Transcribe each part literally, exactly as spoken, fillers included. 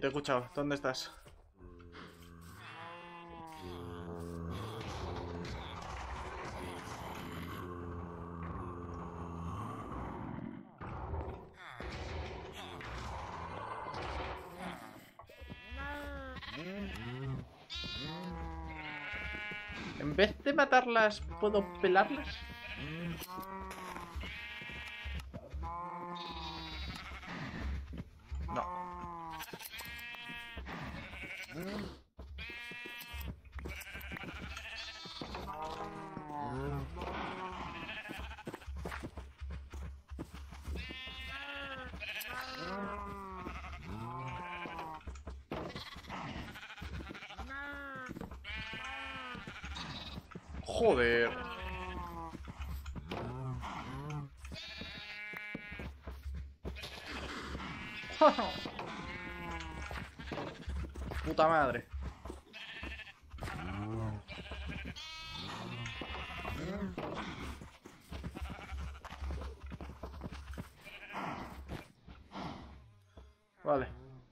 te he escuchado. ¿Dónde estás? En vez de matarlas, ¿puedo pelarlas? No. Joder. Puta madre. Vale.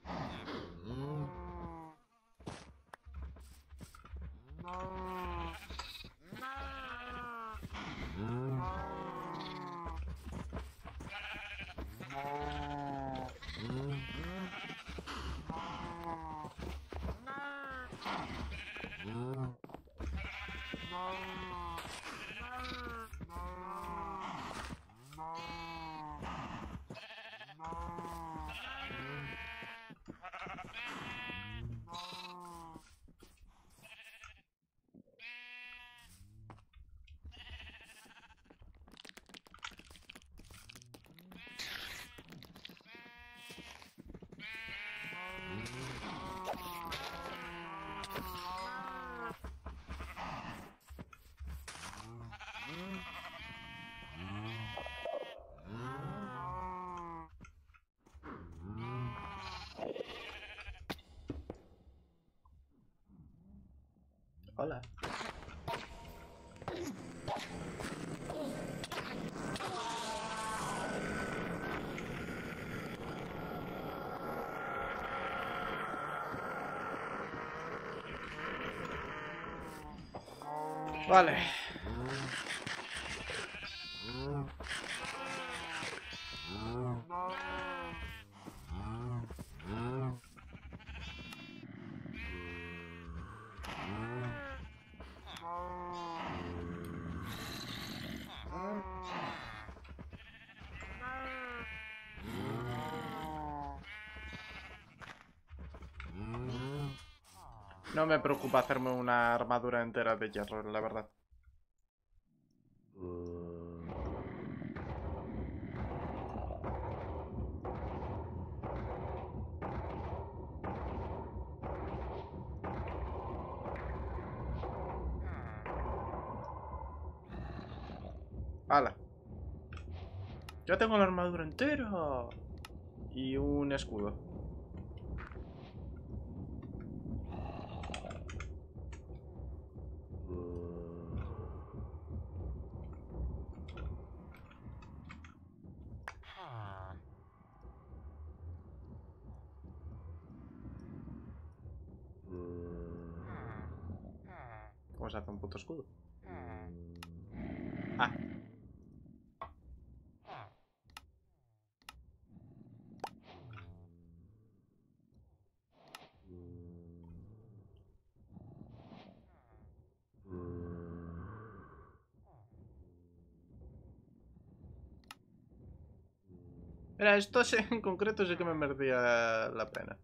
Hola. Vale. No me preocupa hacerme una armadura entera de hierro, la verdad. ¡Hala! Ya tengo la armadura entera. Y un escudo. ¿Cómo se hace un puto escudo? Ah. Mira, esto en concreto sí que me merecía la pena.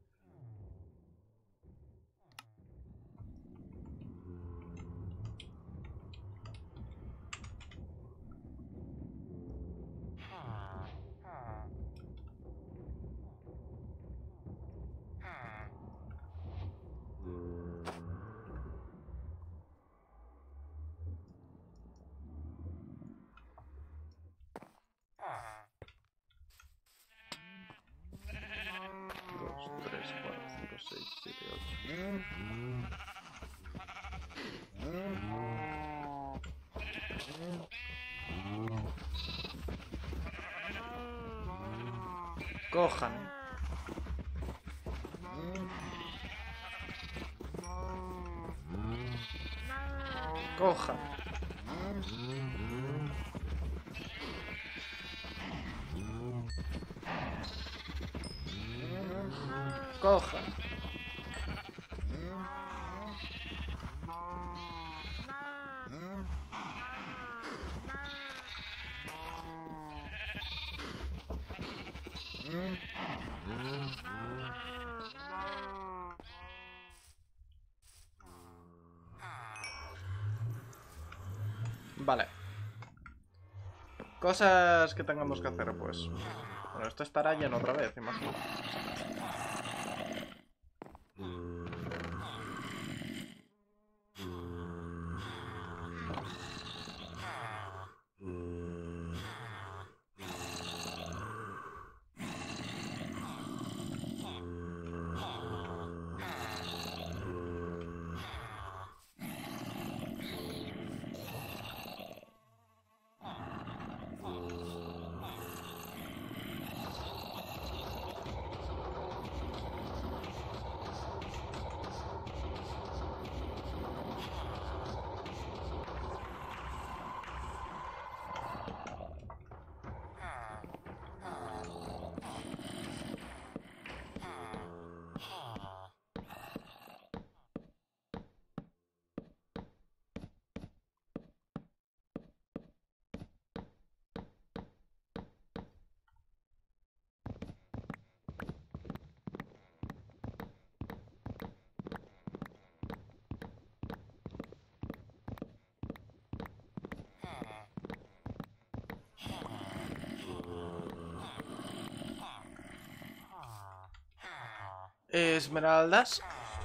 tres, cuatro, cinco, seis, siete, ocho. Cojan. Coja. Coja. Vale. Cosas que tengamos que hacer, pues. Bueno, esto estará lleno otra vez, imagino. Esmeraldas.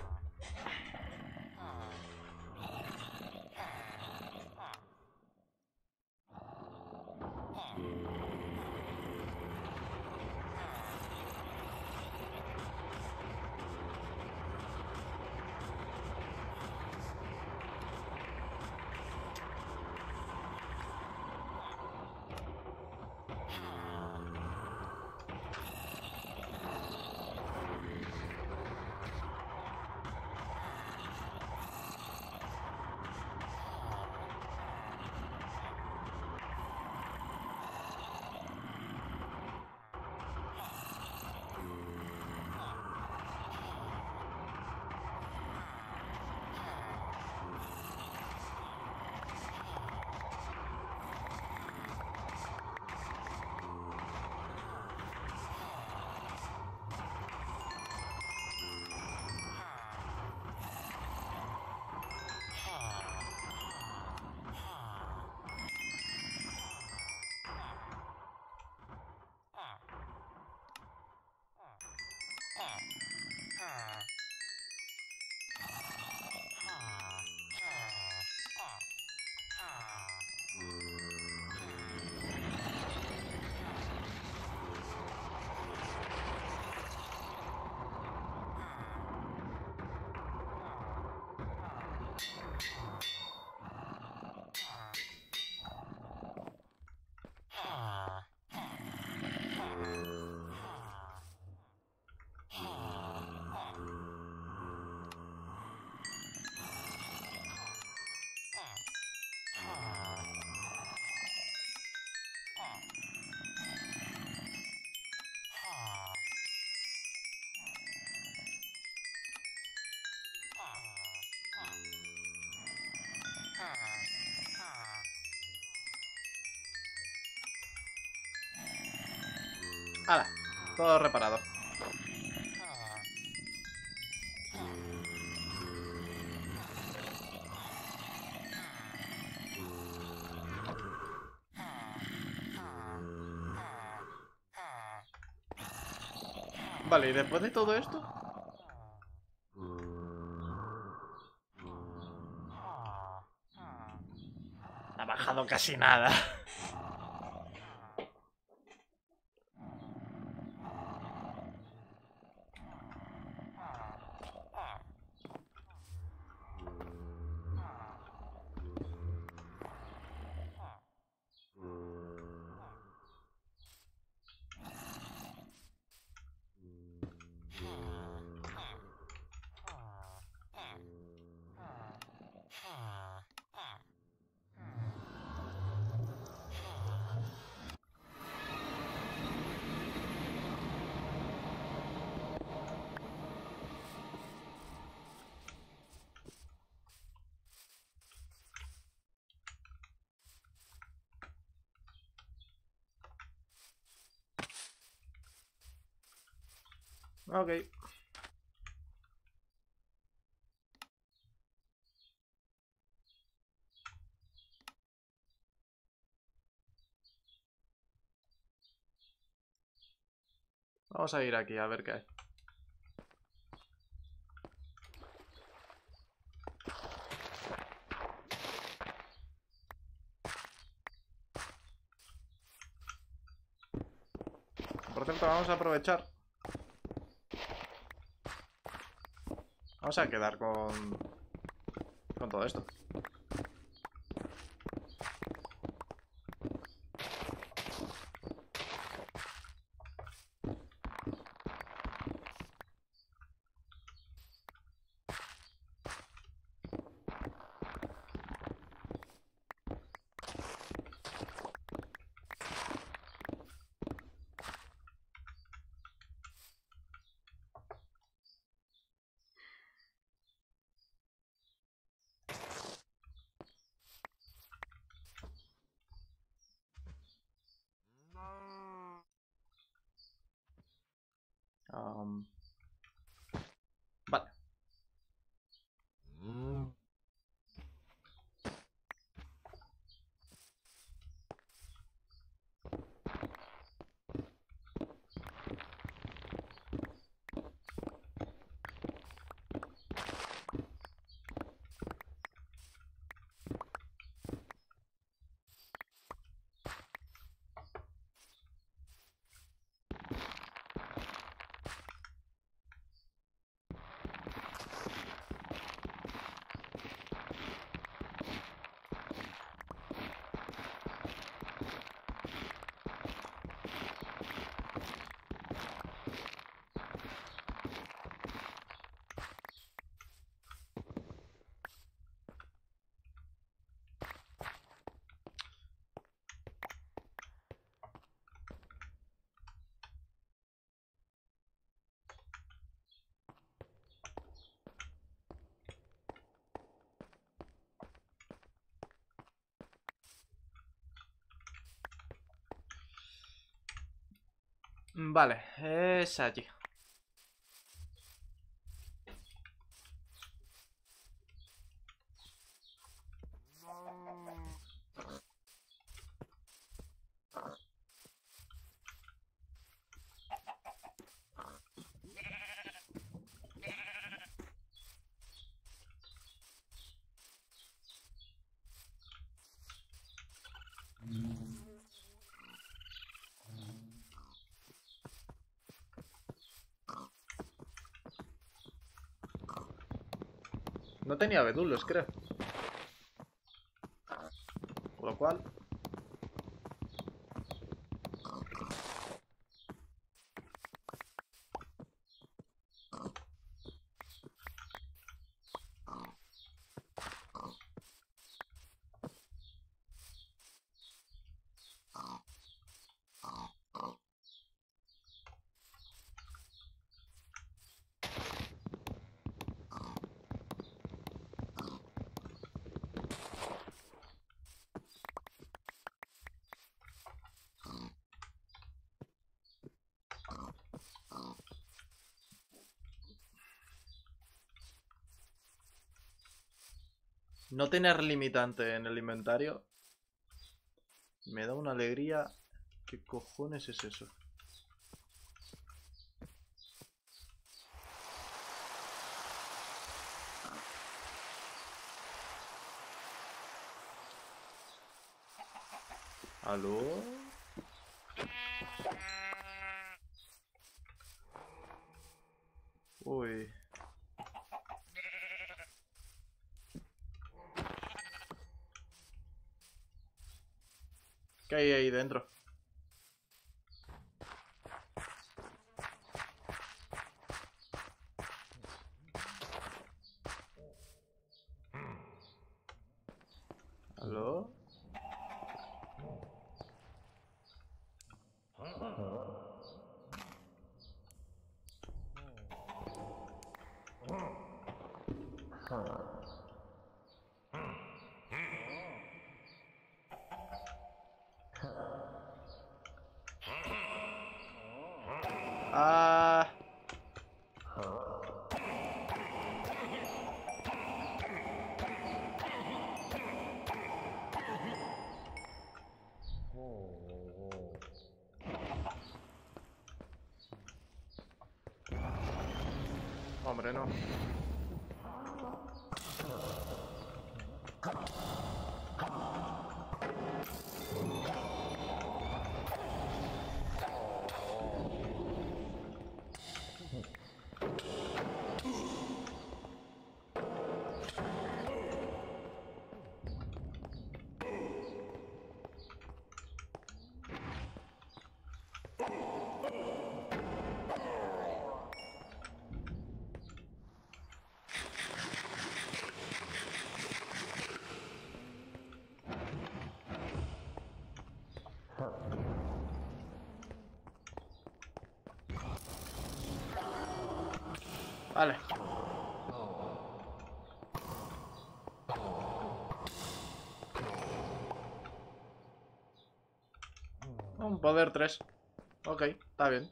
Hala, todo reparado. Vale, y después de todo esto... ha bajado casi nada. Ok. Vamos a ir aquí a ver qué hay. Por cierto, vamos a aprovechar. Vamos a quedar con... con todo esto. Um, vale. Vale, es allí. No tenía bedulos, creo. Por lo cual... No tener limitante en el inventario me da una alegría. ¿Qué cojones es eso? ¿Aló? Uy. ¿Qué hay ahí dentro? ¿Aló? Ah... Hombre, no. Vale. Un poder tres. Ok, está bien.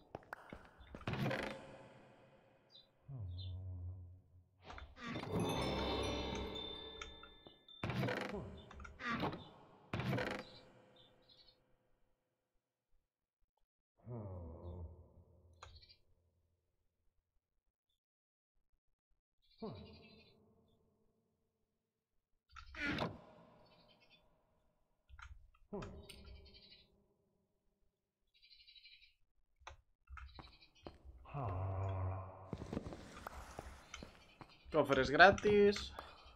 Cofres gratis.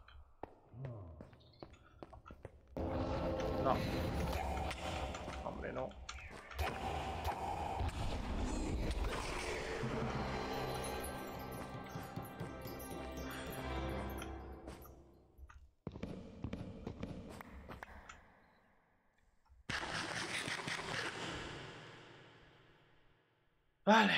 No. Hombre, no. Vale.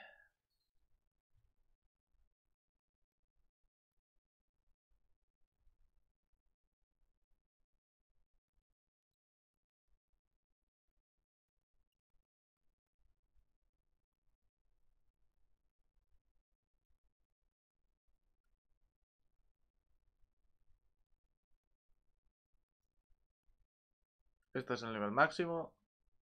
Este es el nivel máximo.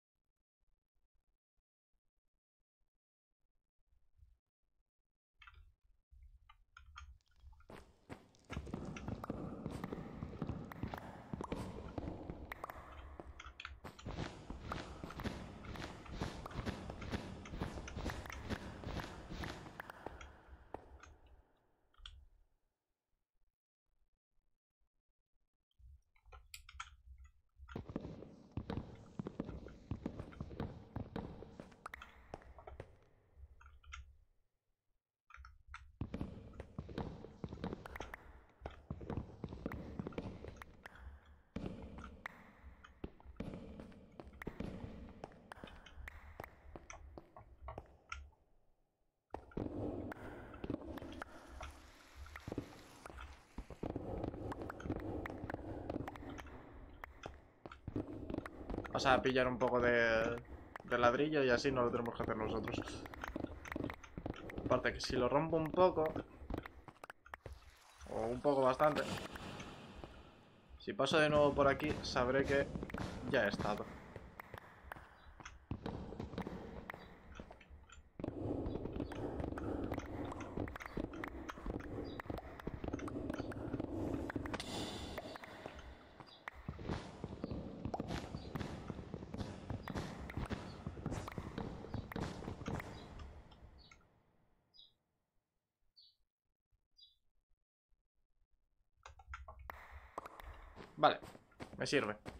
Vamos a pillar un poco de, de ladrillo y así no lo tenemos que hacer nosotros. Aparte que si lo rompo un poco, o un poco bastante, si paso de nuevo por aquí, sabré que ya he estado. Vale, me sirve.